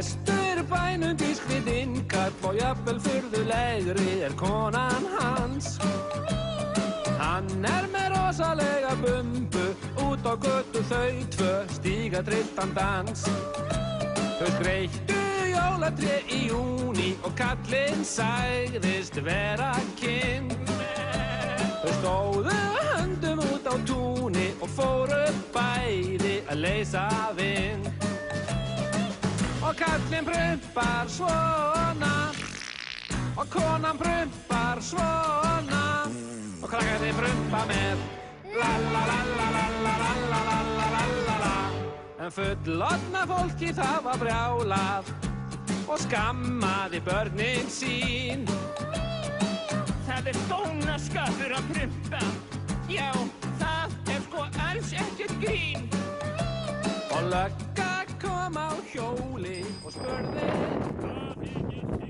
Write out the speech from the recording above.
Prestur bænum býst við innkall og jafnvel furðulegri konan hans. Hann með rosalega bumbu, út á götu þau tvö stíga trilltan dans. Þau skreyttu jólatré í júní og kallinn sagðist vera kind. Þau stóðu höndum út á túni og fóru bæði að leysa vind. Og kallinn prumpar svona og konan prumpar svona og krakkarnir prumpa með la la la la la la la la la la la la. En fullorðna fólkið það var brjálað og skammaði börnin sín. Það dónaskapur að prumpa. Já, það sko alls ekkert grín. Og lögga kom á hjóli og spurði